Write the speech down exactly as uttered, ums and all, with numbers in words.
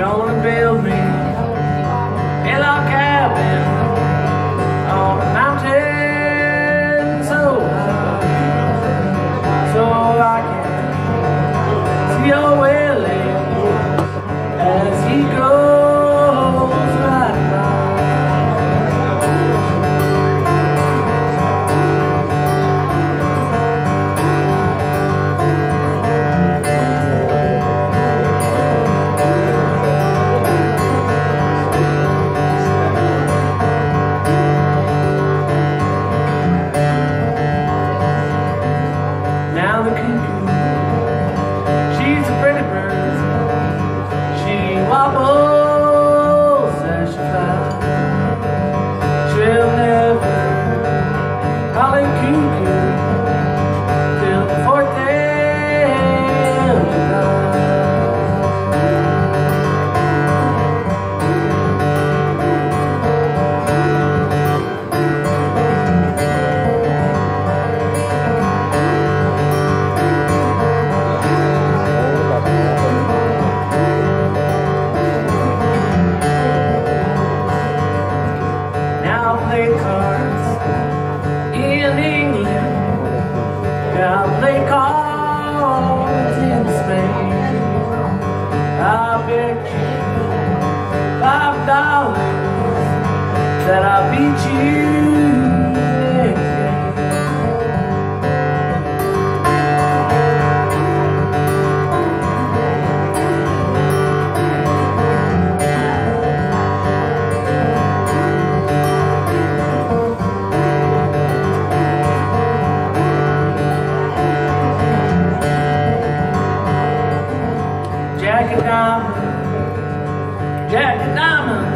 gonna build me a log cabin on a mountain so high, so I can see your Willie as he goes right by. Now the cuckoo, she's a pretty bird. She wobbles as she flies. She'll never call it cuckoo till the fourth day of July. I play cards in England, I play cards in Spain. I bet you five dollars that I'll beat you next game. Jack and Diamond, Jack and Diamond,